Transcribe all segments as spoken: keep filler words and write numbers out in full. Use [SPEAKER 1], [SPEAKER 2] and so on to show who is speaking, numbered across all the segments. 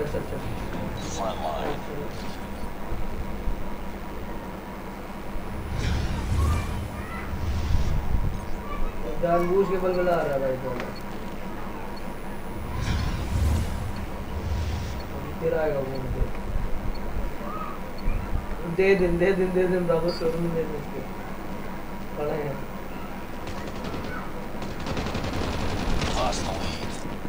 [SPEAKER 1] अच्छा अच्छा
[SPEAKER 2] Front line.
[SPEAKER 1] जानबूझ के बलबला आ रहा है भाई बॉल फिर आएगा घूम के दे दिन दे दिन दे दिन ब्रावो शोरूम में दे दिन उसके पड़े हैं
[SPEAKER 2] Lost the lead.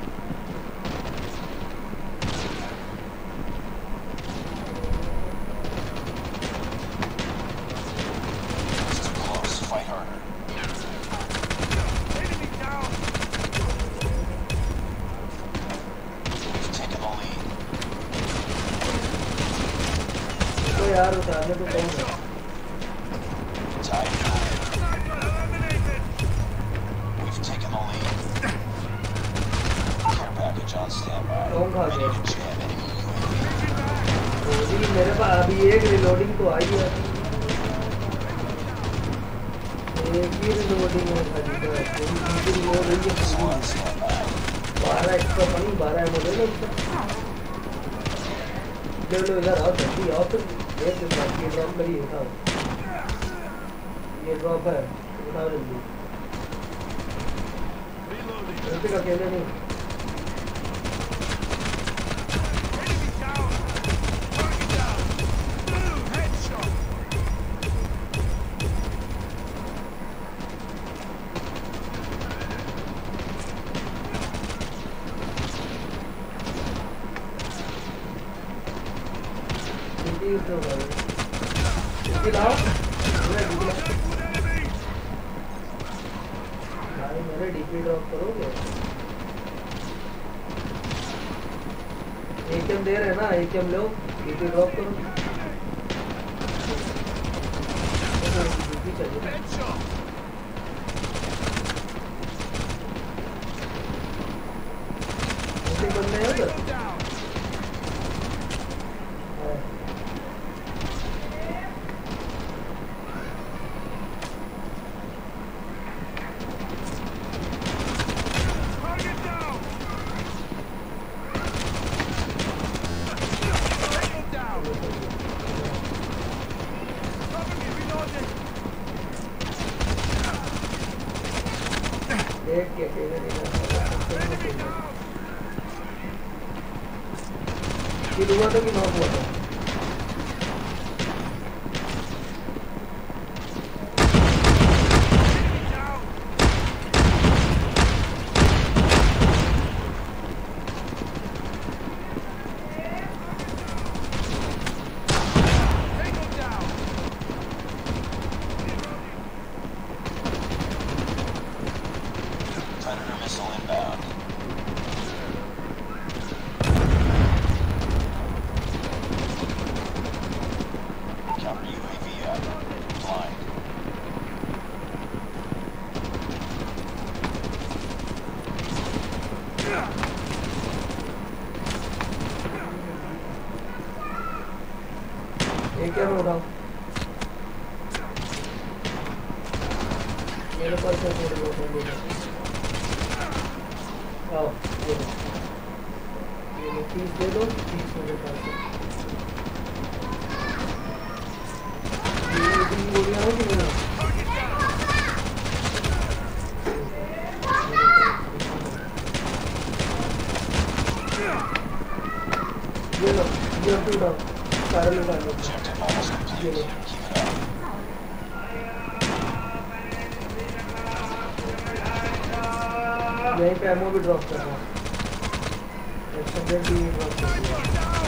[SPEAKER 2] This is close. Fight harder.
[SPEAKER 3] Enemy down.
[SPEAKER 2] We've taken the lead.
[SPEAKER 1] तो यार उतारने को कौन है
[SPEAKER 2] Tied.
[SPEAKER 3] Sniper eliminated.
[SPEAKER 2] We've taken the lead. Care package on standby.
[SPEAKER 1] कौन खा
[SPEAKER 2] Ready
[SPEAKER 1] गया
[SPEAKER 2] to jam enemy U A V.
[SPEAKER 1] जी मेरे पास अभी एक रिलोडिंग तो आई है एक ही रिलोडिंग है खाली तो पूरी दूसरी रिलोड हुई है
[SPEAKER 2] Missile on standby.
[SPEAKER 1] बारह एक्स्ट्रा पानी बारह एम ले लो उसका ले लो इधर आओ जल्दी आओ फिर ये तो बाकी ड्रॉप करिए उठाओ ये ड्रॉप है उठाओ जल्दी
[SPEAKER 3] Reloading.
[SPEAKER 1] जल्दी अकेले नहीं
[SPEAKER 3] Enemy down. Target down. Headshot.
[SPEAKER 1] जल्दी उठो भाई जल्दी लाओ मेरा डीपी
[SPEAKER 3] Good enemy.
[SPEAKER 1] भाई मेरे डीपी ड्रॉप करोगे एकेएम दे रहे हैं ना एकेएम लो डीपी ड्रॉप करो डीपी चाहिए
[SPEAKER 3] Headshot.
[SPEAKER 1] ऐसे बंदे हैं उधर
[SPEAKER 3] Down.
[SPEAKER 1] हाँ।
[SPEAKER 3] Target down. Take him down. Cover me. Reloading.
[SPEAKER 1] देख के अकेले नहीं जा सकता
[SPEAKER 3] Enemy down.
[SPEAKER 1] किल हुआ था कि नॉक हुआ था
[SPEAKER 3] Enemy down. Take him down.
[SPEAKER 2] Predator missile inbound. Counter U A V up. Blind.
[SPEAKER 1] एक क्या उठाओ मेरे पास है थोड़ी बहुत है आओ ये लो ये लो तीस दे दो तीस मेरे पास है ये तीन गोलियां हो कि मेरा ये लो ये तो उठाओ सारे लोग आ लो
[SPEAKER 2] Objective almost complete. Keep it up.
[SPEAKER 1] यहीं पे एमओ भी ड्रॉप कर रहा हूँ एक सौ डेढ़ भी ड्रॉप कर दिया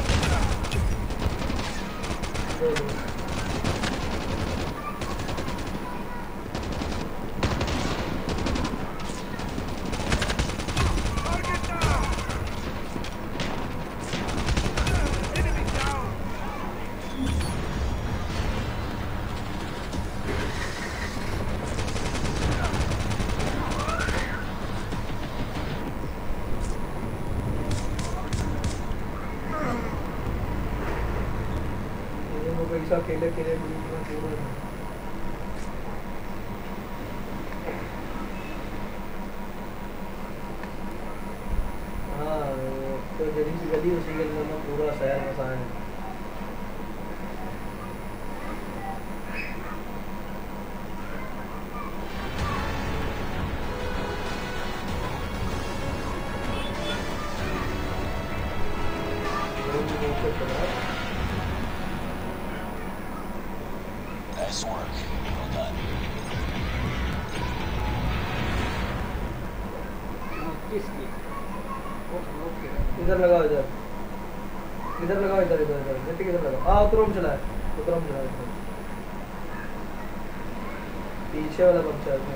[SPEAKER 1] दे दो
[SPEAKER 3] Target down. Enemy down.
[SPEAKER 1] ये वो पैसा अकेले अकेले दूसरा पूरा हाँ तो जल्दी सी गली उसी के अंदर में पूरा शहर बसाया है।
[SPEAKER 2] Nice work. Well done.
[SPEAKER 4] किसकी
[SPEAKER 1] इधर लगाओ, इधर इधर लगाओ, इधर इधर इधर जल्दी इधर लगाओ। हाँ उतरो में चला है, उतरो में चला है, पीछे वाला बच्चा है।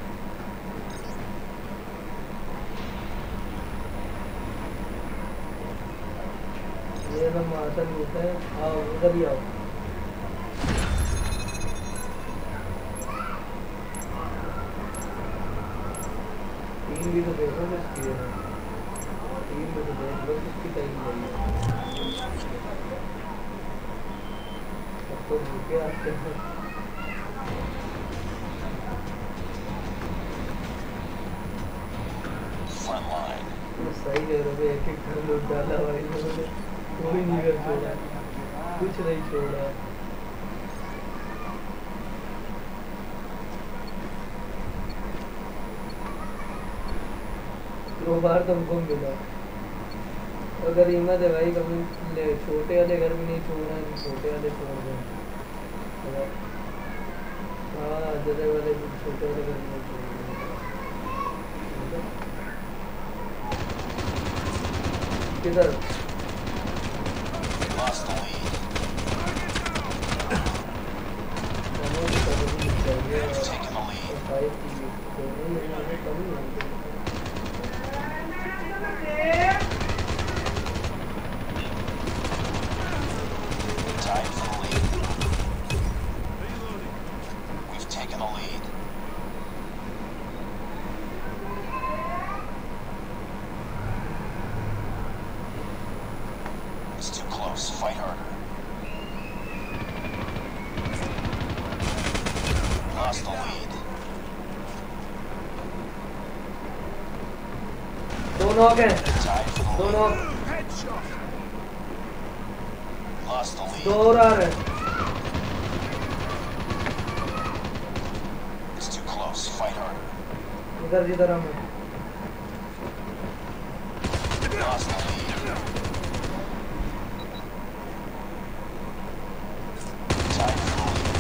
[SPEAKER 1] ये लोग मार्शल होते हैं। आओ उधर ही आओ। टीम भी तो देखो किसकी है, टीम में तो देख लो किसकी टाइम नहीं है। अब तो भूखे आते हैं।
[SPEAKER 2] Front line.
[SPEAKER 1] सही कह रहे हो, एक एक घर लूट डाला भाई लोगों ने, कोई नहीं कर छोड़ा, कुछ नहीं छोड़ा। दो बार तुमको मिला, अगर हिम्मत है भाई कभी ले छोटे वाले घर भी नहीं छोड़ रहे हैं, छोटे वाले छोड़ रहे हैं। हाँ जगह वाले भी छोटे वाले घर नहीं छोड़ रहे हैं। किधर
[SPEAKER 2] Lost the lead. They've taken the lead. Tied for the lead. We've taken the lead. It's too close. Fight harder. Lost the lead.
[SPEAKER 1] दो नॉक हैं,
[SPEAKER 2] Tied for the
[SPEAKER 1] दो
[SPEAKER 2] lead.
[SPEAKER 1] Knock,
[SPEAKER 3] Headshot.
[SPEAKER 2] Lost the
[SPEAKER 1] दो
[SPEAKER 2] lead.
[SPEAKER 1] और आ रहे हैं।
[SPEAKER 2] It's too close. Fight harder.
[SPEAKER 1] इधर जिधर हम हैं।
[SPEAKER 2] Lost the lead. Tied for the lead.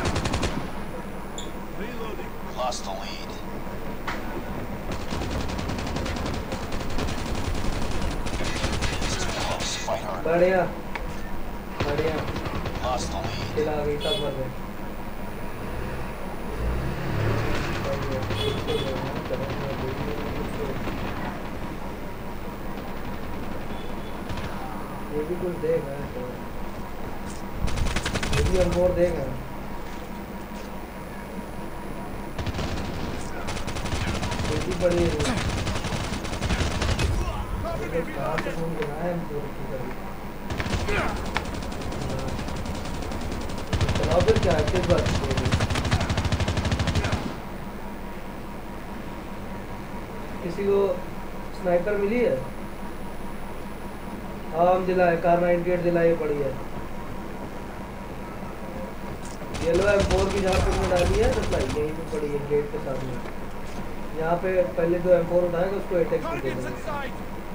[SPEAKER 3] Reloading.
[SPEAKER 2] Lost the lead. It's too close. Fight harder.
[SPEAKER 1] बढ़िया बढ़िया,
[SPEAKER 2] Lost the lead.
[SPEAKER 1] खिला गई सब बन गए। ये भी कुछ देख रहे हैं, ये भी हम और देख रहे हैं। ये भी बड़ी है, ये कहाँ से घूम के आए हम पूरी की करी। चलाओ फिर क्या है, किस बात की है? किसी को स्नाइपर मिली है? हाँ हम दिलाए, कार नाइनटी एट दिलाई पड़ी है। येलो एम फोर की जहाँ पे हमने डाली है सप्लाई यहीं पे पड़ी है गेट के सामने। यहाँ पे पहले जो एम फोर उठाएगा उसको एटेक्स दे
[SPEAKER 3] Targets
[SPEAKER 1] देंगे।
[SPEAKER 3] in sight.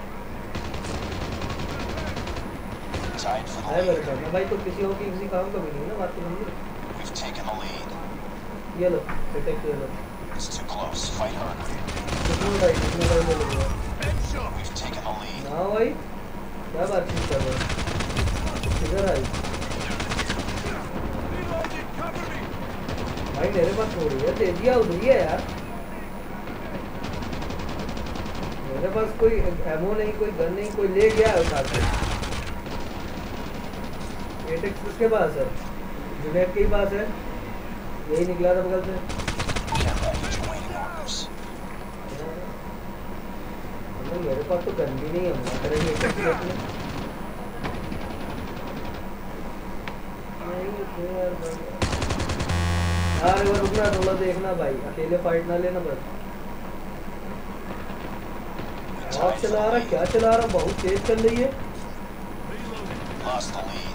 [SPEAKER 2] Tied for
[SPEAKER 1] है
[SPEAKER 2] the
[SPEAKER 1] मेरे
[SPEAKER 2] lead.
[SPEAKER 1] पास ना भाई, तो किसी और की किसी काम का भी नहीं है ना बात, तो समझे।
[SPEAKER 2] We've taken the lead.
[SPEAKER 1] ये लो एटेक्स ले लो,
[SPEAKER 2] It's too close. Fight harder.
[SPEAKER 1] कितनी उठाई कितनी उठाई ले लो।
[SPEAKER 3] Headshot.
[SPEAKER 2] We've taken the lead.
[SPEAKER 1] हाँ भाई क्या बातचीत कर रहे हो, किधर आई
[SPEAKER 3] Reloading. Cover me.
[SPEAKER 1] भाई? मेरे पास थोड़ी है, तेजिया उधरी है यार, मेरे पास कोई एमो नहीं, कोई गन नहीं, कोई ले गया है उठा के। एटेक्स किसके पास है? जुनैद के ही पास है, यही निकला था बगल से।
[SPEAKER 2] Care package awaiting orders.
[SPEAKER 1] नहीं, मेरे पास तो गन भी नहीं है, हम करेंगे एटेक्स देखने। नहीं तो यार भाई, हाँ एक बार रुकना, थोड़ा देखना भाई, अकेले फाइट ना लेना बस। बहुत चला रहा, क्या चला रहा, बहुत तेज चल रही है।
[SPEAKER 2] Lost the lead.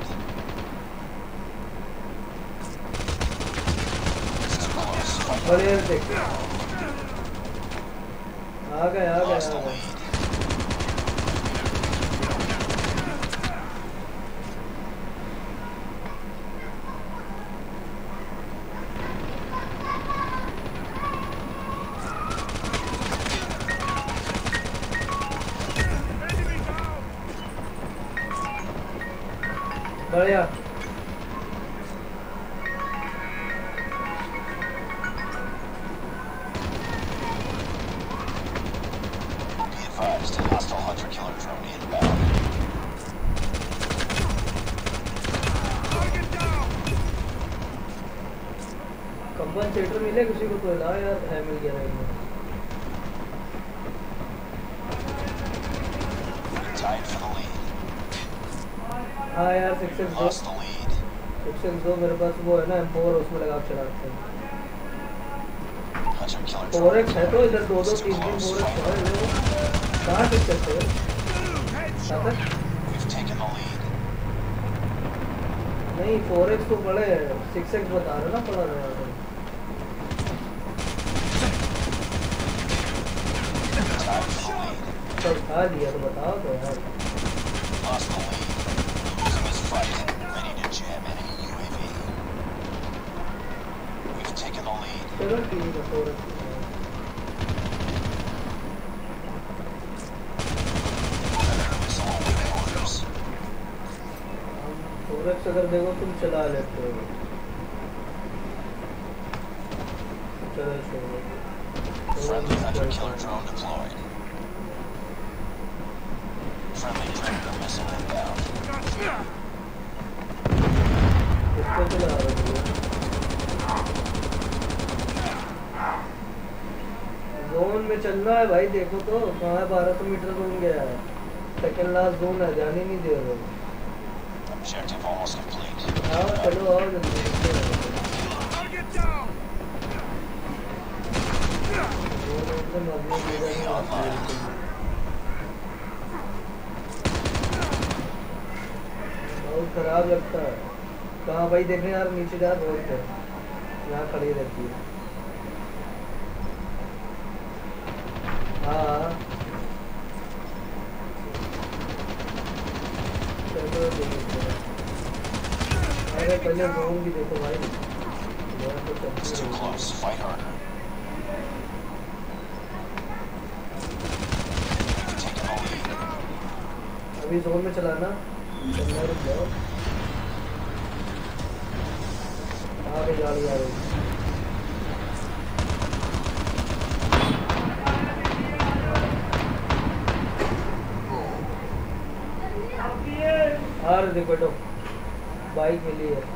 [SPEAKER 1] बड़े देख आ गए आ गए
[SPEAKER 2] Lost
[SPEAKER 1] आ
[SPEAKER 2] the
[SPEAKER 1] गए।
[SPEAKER 2] lead.
[SPEAKER 1] बढ़िया।
[SPEAKER 2] Be advised, hostile hunter killer drone inbound.
[SPEAKER 3] Target down.
[SPEAKER 1] Compensator मिले किसी को तो ला यार, है मिल गया नहीं।
[SPEAKER 2] Tied for the lead.
[SPEAKER 1] हाँ यार सिक्स एक्स दो,
[SPEAKER 2] Lost the lead.
[SPEAKER 1] Six x दो मेरे पास वो है ना एम फोर, उसमें लगा के चलाते हैं।
[SPEAKER 2] Hunter killer
[SPEAKER 1] four
[SPEAKER 2] drone.
[SPEAKER 1] X है तो इधर दो दो तीन तीन फोर एक्स है। कहाँ सिक्स एक्स है? कहाँ तक?
[SPEAKER 2] We've taken the lead.
[SPEAKER 1] नहीं फोर एक्स तो बड़े है, सिक्स एक्स बता रहे ना पड़ा रहा है।
[SPEAKER 2] Tied for the lead.
[SPEAKER 1] तो उठा लिया तो बताओ तो यार।
[SPEAKER 2] Lost the lead. Losing this fight. Ready to jam enemy U A V. We've taken the lead.
[SPEAKER 1] चलो ठीक है four x.
[SPEAKER 2] Missile awaiting orders.
[SPEAKER 1] Four x अगर देखो तुम चला लेते हो। चलो छोड़ो।
[SPEAKER 2] Friendly hunter killer drone deployed. Friendly predator missile inbound.
[SPEAKER 1] इसको चला रहे हो। जोन में चलना है भाई, देखो तो कहाँ है, बारह सौ मीटर जोन गया है, सेकंड लास्ट जोन है, ध्यान ही नहीं दे रहे।
[SPEAKER 2] Objective almost complete.
[SPEAKER 1] आओ चलो आओ जल्दी।
[SPEAKER 3] Target down.
[SPEAKER 1] जोन एकदम अगले मेरा ही आता है। बहुत खराब लगता है। कहाँ भाई देखें यार, नीचे जा रोड पे यहाँ खड़ी रहती है। हाँ चलो देखते हैं। अरे पहले जोन भी देखो भाई, जोन तो
[SPEAKER 2] It's
[SPEAKER 1] चलती
[SPEAKER 2] too
[SPEAKER 1] है।
[SPEAKER 2] close. Fight harder. We've taken the lead.
[SPEAKER 1] अभी जोन में चलाना, चलना रुक जाओ। आ गई गाड़ी आ गई। आ रहे देख बैठो, बाइक मिली है।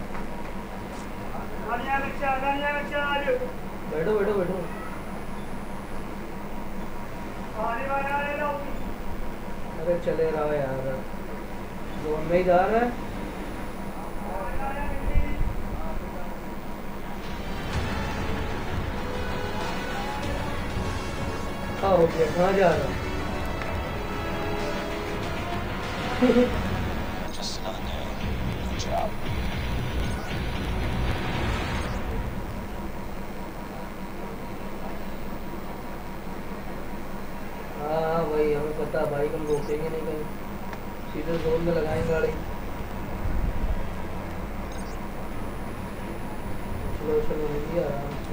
[SPEAKER 1] बैठो बैठो बैठो। अरे चले रहा यार, जोन में ही जा रहा है। हाँ हो गया, कहाँ जा रहा है?
[SPEAKER 2] Just another day. Good job.
[SPEAKER 1] हाँ भाई हमें पता, बाइक हम रोकेंगे नहीं कहीं, सीधे जोन में लगाएंगे गाड़ी। चलो चलो मिली आराम से।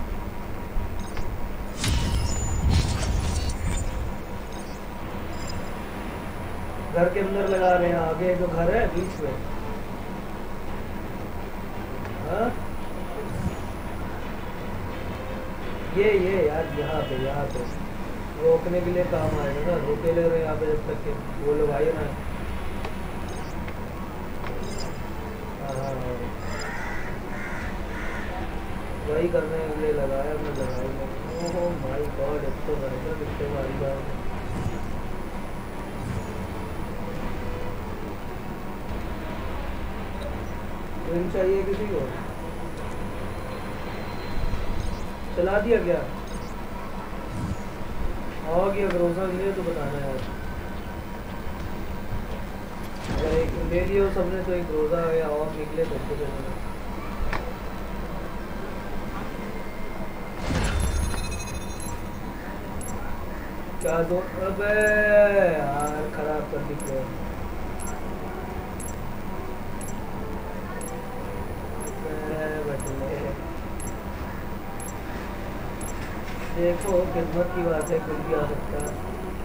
[SPEAKER 1] घर के अंदर लगा रहे हैं, आगे जो घर है बीच में। हाँ ये ये यार यहाँ पे यहाँ पे रोकने के लिए काम आएगा ना, रोके ले रहे हैं यहाँ पे जब तक के वो लोग आए ना। हाँ हाँ हाँ वही करने के लिए लगाया मैं, लगाई मैं। ओहो माय गॉड, एक तो भयंकर कितने मारी बार। ट्रेन चाहिए किसी को? चला दिया क्या? और क्या ग्रोसर ले तो बताना यार। अगर एक ले लियो सबने तो एक रोजा या और निकले तो उसको दे देना। क्या दो अबे यार खराब कर दी प्लेयर। देखो किस्मत की बात है, कुछ भी आ सकता है।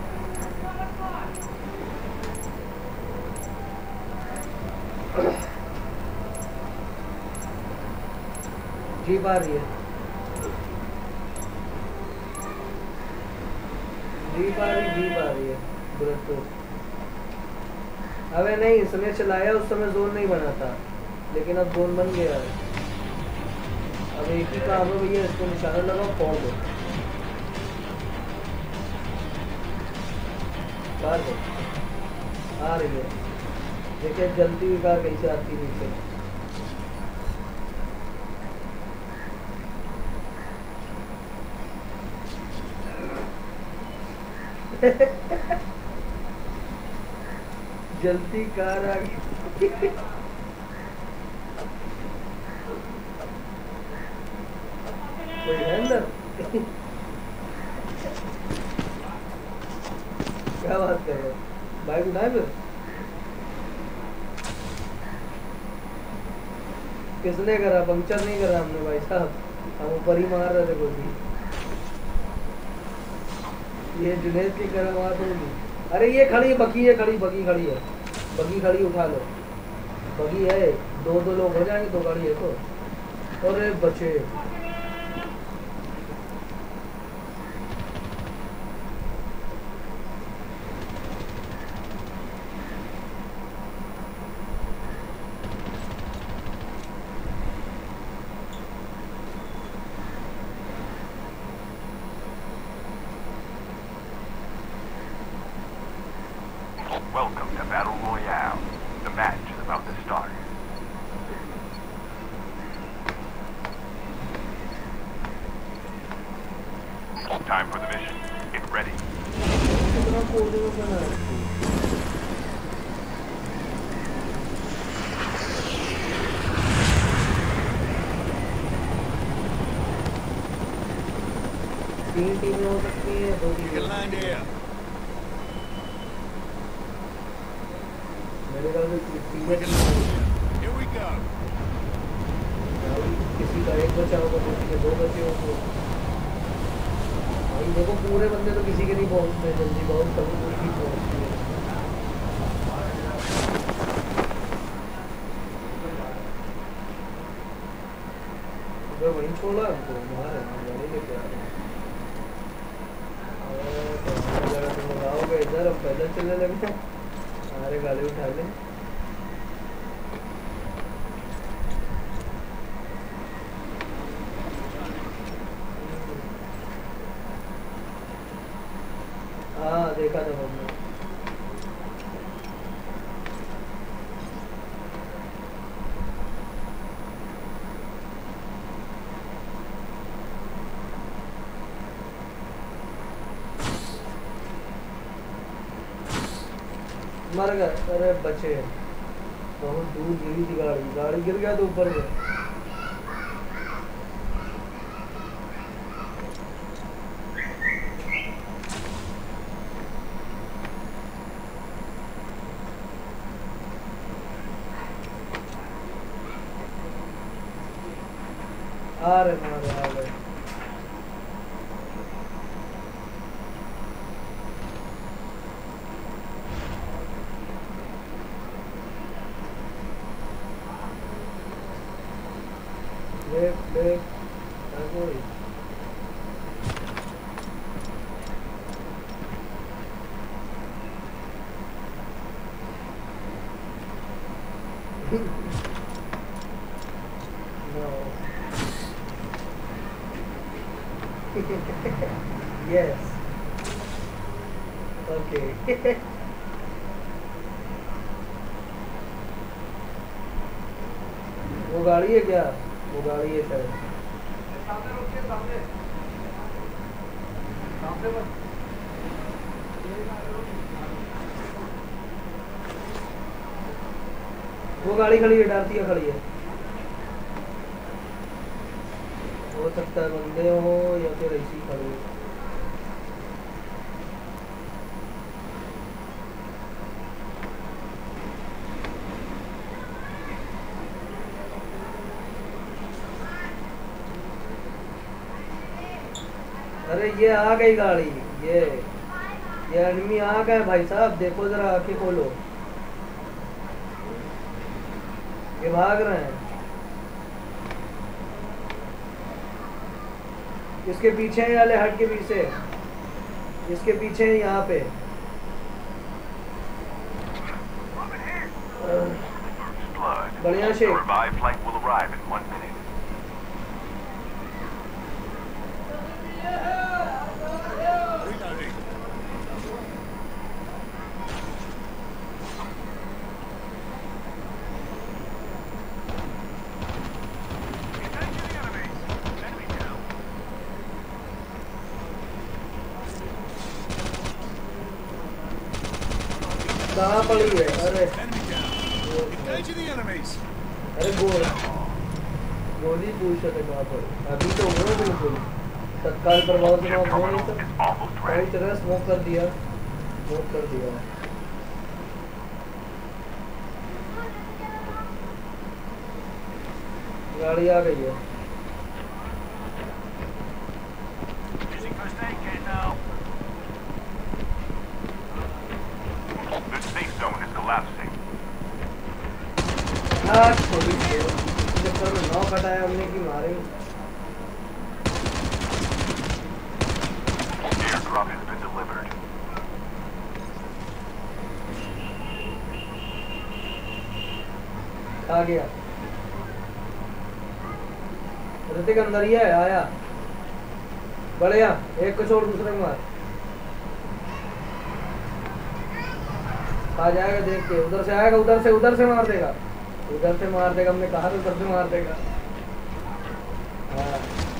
[SPEAKER 1] जीप आ रही है, जीप आ रही जीप आ रही है बुलेट तो। अबे नहीं, इसने चलाया उस समय जोन नहीं बना था, लेकिन अब जोन बन गया है। अब एक ही काम है भैया, इसको निशाना लगाओ फोड़ दो। कार दो आ रही है, देखिए जल्दी हुई कार कैसे आती है नीचे। जल्दी कार आ गई। कोई है अंदर? क्या बात कर रहे हो? बाइक उठाए फिर? किसने करा? पंक्चर नहीं करा हमने भाई साहब, हम ऊपर ही मार रहे थे कोई भी। ये जुनेद की करामात होगी। अरे ये खड़ी बगी है, खड़ी बगी खड़ी है, बगी खड़ी उठा लो। बगी है, दो दो लोग हो जाएंगे, दो गाड़ी है तो। अरे बचे
[SPEAKER 3] Welcome to Battle Royale. The match is about to start. Time for the mission. Get ready.
[SPEAKER 1] कितना कोडिंग बना है। तीन टीमें हो सकती है, दो टीमें। मेरे ख्याल से टीमें
[SPEAKER 3] Here we go.
[SPEAKER 1] किसी का एक बचा होगा, किसी के दो बचे होंगे। भाई देखो पूरे बंदे तो किसी के नहीं पहुंचते जल्दी, बहुत कभी कोई भी पहुंचती है। अगर वहीं छोड़ा तो मार है, गाड़ी लेके आ रहे हैं। तुम लगाओगे इधर, अब पैदल चलने लगे, सारे गाड़ी उठा ले। हाँ देखा था हमने। मर गए, अरे बचे, बहुत दूर गिरी थी गाड़ी, गाड़ी गिर गया तो ऊपर गया। आ रहे मारे आ गए। लेफ्ट लेफ्ट कोई no. Yes. Okay. वो गाड़ी है क्या? वो गाड़ी है शायद। सामने रुकिए, सामने सामने बस। वो गाड़ी खड़ी है, डार्सिया खड़ी है। हो सकता है बंदे हो या फिर ऐसी खड़ी है। अरे ये आ गई गाड़ी, ये ये एनिमी आ गए भाई साहब, देखो जरा आंखें खोलो, ये भाग रहे हैं। इसके पीछे है वाले हट के पीछे, इसके पीछे है यहाँ पे। बढ़िया Sheikh.
[SPEAKER 3] Revived flight will arrive in one minute.
[SPEAKER 1] कहाँ पड़ी है? अरे अरे गोल गोली पूछ रहे कहाँ पर? अभी तो वो बिल्कुल तत्काल प्रभाव से
[SPEAKER 3] Chip
[SPEAKER 1] वो
[SPEAKER 3] terminal
[SPEAKER 1] नहीं
[SPEAKER 3] is
[SPEAKER 1] था,
[SPEAKER 3] almost
[SPEAKER 1] सही
[SPEAKER 3] ready.
[SPEAKER 1] तरह स्मोक कर दिया, स्मोक कर दिया। गाड़ी आ गई है।
[SPEAKER 3] Using first aid kit now. The safe zone is collapsing.
[SPEAKER 1] हाँ छोड़ी सी चक्कर में नौ हटाया हमने की मारे।
[SPEAKER 3] Airdrop has been delivered.
[SPEAKER 1] आ गया ऋतिक अंदर ही है, आया बढ़िया। एक को छोड़ दूसरे को मार, आ जाएगा देख के, उधर से आएगा, उधर से उधर से मार देगा, उधर से मार देगा। हमने कहा था उधर से मार देगा। हाँ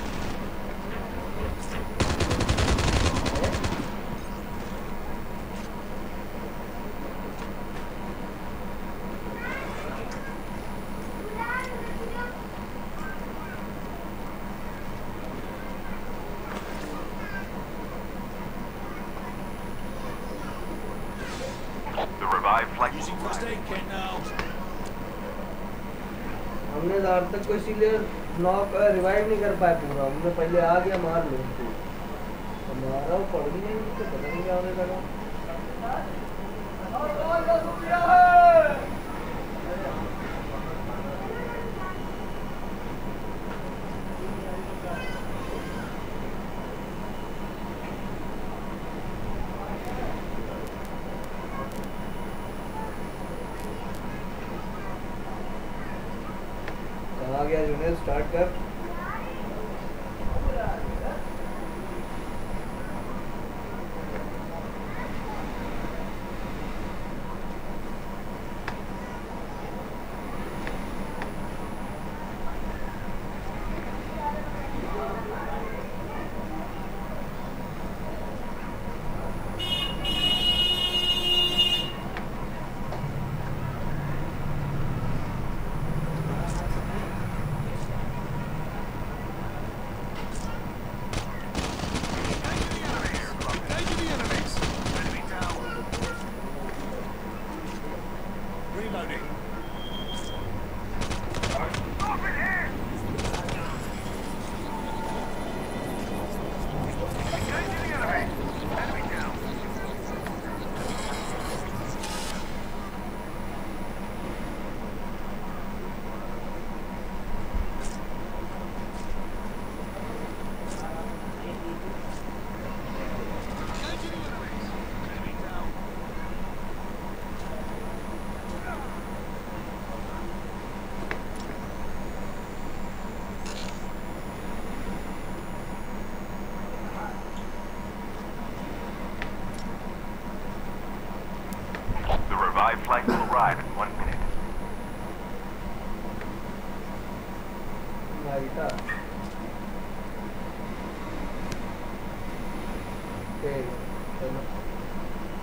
[SPEAKER 3] The revived flight will
[SPEAKER 4] Using first
[SPEAKER 3] arrive.
[SPEAKER 4] aid kit now.
[SPEAKER 1] हमने आज तक को इसीलिए नॉक रिवाइव नहीं कर पाए पूरा। हमने पहले आ गया मार लो उसको, हमारा वो पड़ भी नहीं, मुझे पता नहीं क्या होने लगा। आ गया जूनियर, स्टार्ट कर।
[SPEAKER 4] Engaging the enemies.
[SPEAKER 3] Enemy down.
[SPEAKER 4] Reloading.
[SPEAKER 3] Over here! Engaging the enemy. Enemy down.
[SPEAKER 4] Engaging the enemies.
[SPEAKER 3] Enemy down. The revived flight will arrive in one minute.
[SPEAKER 1] भाई था ठीक है, चलो।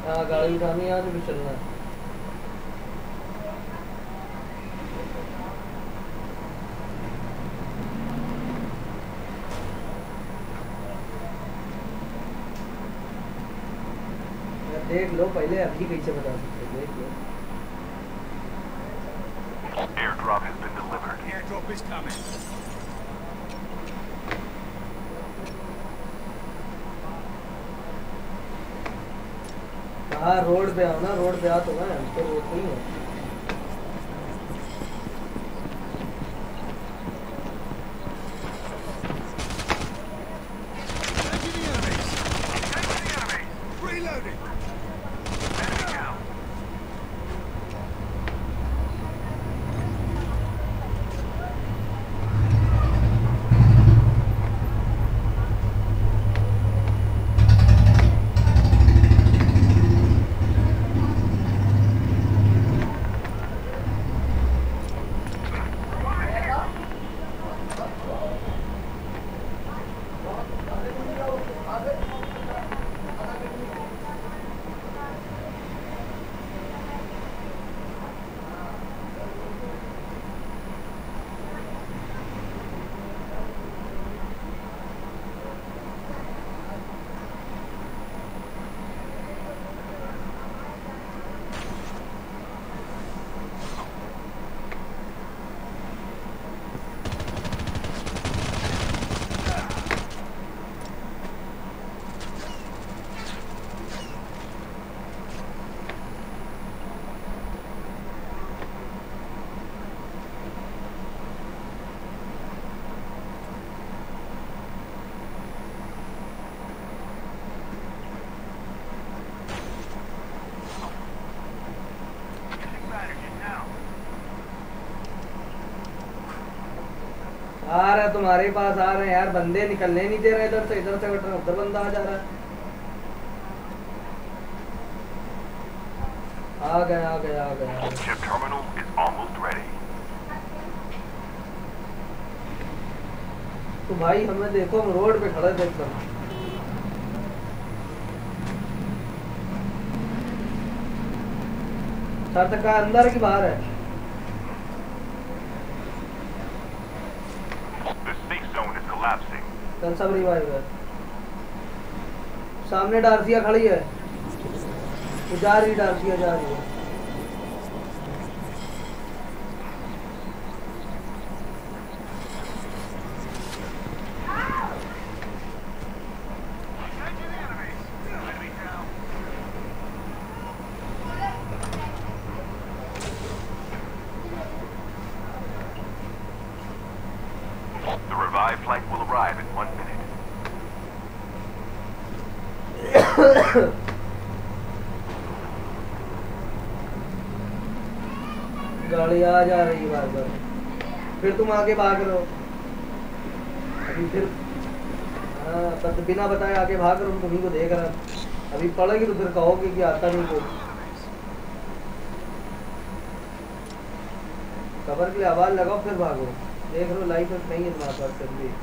[SPEAKER 1] हाँ गाड़ी उठानी है, यहाँ से भी चलना है। देख लो पहले, अभी कैसे बता सकते हो, देख लो।
[SPEAKER 3] Airdrop has been delivered.
[SPEAKER 4] Airdrop is coming.
[SPEAKER 1] हाँ रोड पे आओ ना, रोड पे आ तो मैं, हम तो रोड पे ही हूँ।
[SPEAKER 4] Engaging the enemies. Engaging the enemies. Reloading.
[SPEAKER 3] Enemy down.
[SPEAKER 1] आ रहा है तुम्हारे पास, आ रहे हैं यार, बंदे निकलने नहीं दे रहे इधर से, इधर से कट रहे, उधर बंदा आ जा रहा है। आ गए आ गए आ गए आ गए।
[SPEAKER 3] Chip terminal is almost ready.
[SPEAKER 1] तो भाई हमें देखो, हम रोड पे खड़े थे एकदम। सर तक का अंदर की बाहर है?
[SPEAKER 3] The safe zone is collapsing.
[SPEAKER 1] कल सब रिवाइव है। सामने डार्सिया खड़ी है, वो जा रही, डार्सिया जा रही है।
[SPEAKER 3] Engaging the enemies. Enemy down. The revived flight will arrive in one minute.
[SPEAKER 1] गाड़ी आ जा रही है बार बार, फिर तुम आगे भाग रहे हो अभी, फिर हाँ बस बिना बताए आगे भाग रहे हो, तुम्ही को देख रहा। अभी पड़ेगी तो फिर कहोगे कि आता नहीं कोई। खबर के लिए आवाज लगाओ फिर भागो। देख रहे हो लाइफ नहीं है तुम्हारे पास फिर भी।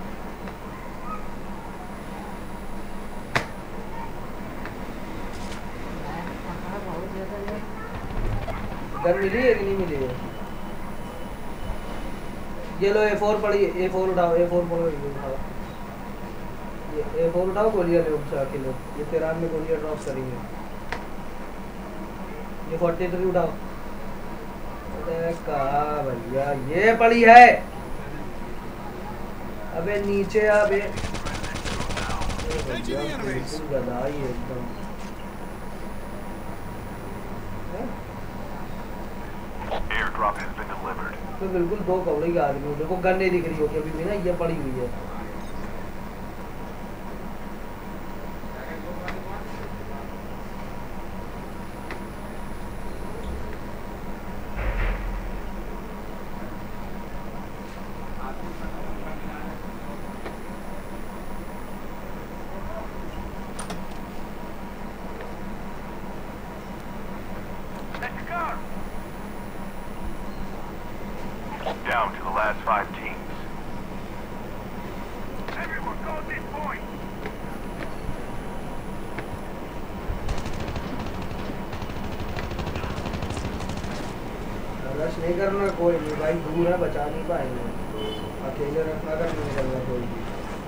[SPEAKER 1] गन मिली है कि नहीं मिली है? ये लो ए फोर पड़ी है, ए फोर उठाओ, ए फोर उठाओ, ये ए फोर उठाओ, गोलियां ले उठा के लो, ये तिरान में गोलियां ड्रॉप करेंगे। ये फोर्टी थ्री उठाओ। अरे कहा भैया, ये पड़ी है। अबे नीचे अबे बिल्कुल गदाई है एकदम।
[SPEAKER 3] Airdrop has been delivered.
[SPEAKER 1] तो बिल्कुल दो कपड़े के आदमी, देखो गन नहीं दिख रही होगी अभी भी ना, ये पड़ी हुई है।
[SPEAKER 3] Let's go. Down to the last five teams. Everyone go at this point.
[SPEAKER 1] Rush नहीं करना कोई नहीं भाई, दूर है बचा नहीं पाएंगे, अकेले रखना कर नहीं निकलना कोई भी।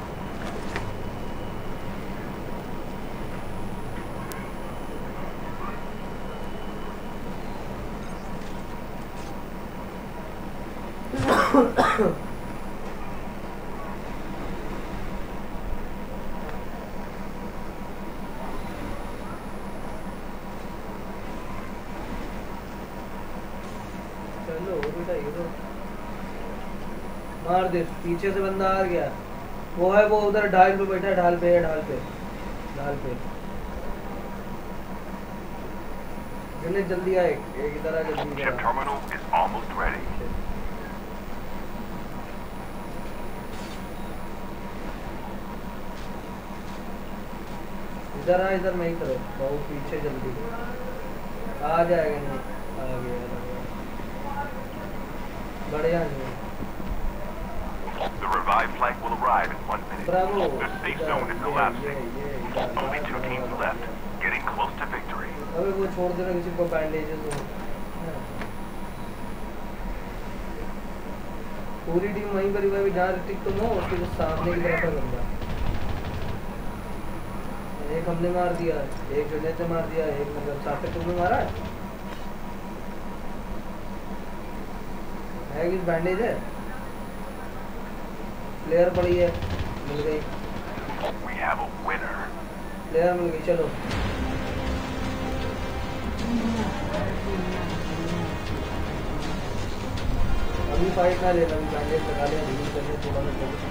[SPEAKER 1] चलो बेटा ये तो मार दे, पीछे से बंदा आ गया, वो है वो उधर ढाल पे बैठा है, ढाल पे है, ढाल पे ढाल पे जल्दी जल्दी आए, एक इधर आ, जल्दी
[SPEAKER 3] Chip
[SPEAKER 1] इधर आ।
[SPEAKER 3] terminal is almost ready.
[SPEAKER 1] इधर आ, इधर नहीं करो बहुत पीछे, जल्दी आ जाएगा, नहीं आ गया बढ़िया नहीं।
[SPEAKER 3] The revived flight will arrive in one minute.
[SPEAKER 1] Bravo,
[SPEAKER 3] The safe
[SPEAKER 1] इधर,
[SPEAKER 3] zone is
[SPEAKER 1] ये
[SPEAKER 3] collapsing.
[SPEAKER 1] ये ये इधर,
[SPEAKER 3] Only
[SPEAKER 1] इधर,
[SPEAKER 3] two
[SPEAKER 1] इधर,
[SPEAKER 3] teams
[SPEAKER 1] इधर,
[SPEAKER 3] left,
[SPEAKER 1] इधर।
[SPEAKER 3] getting close to victory.
[SPEAKER 1] अबे वो छोड़ देना किसी को बैंडेजेस हो, पूरी टीम वहीं पर ही, जहाँ ऋतिक तुम हो उसके जो सामने की तरफ है बंदा, एक हमने मार दिया, एक जुनेद ने मार दिया, एक मतलब साफे तुमने मारा है, है किस बैंडेज है, प्लेयर पड़ी है, मिल गई,
[SPEAKER 3] We have a winner.
[SPEAKER 1] Player मिल गई, चलो अभी फाइट ना लेना, अभी बैंडेज लगा लिया, रिलीज करने थोड़ा सा चलो।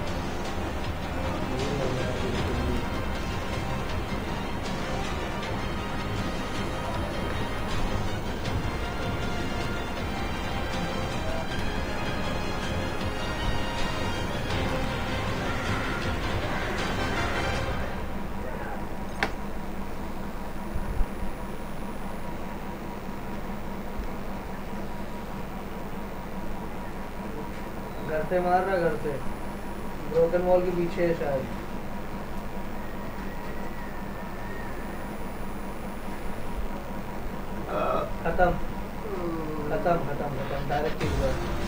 [SPEAKER 1] घर से मार रहा, घर से ब्रोकन वॉल के पीछे है शायद। खत्म खत्म खत्म खत्म डायरेक्ट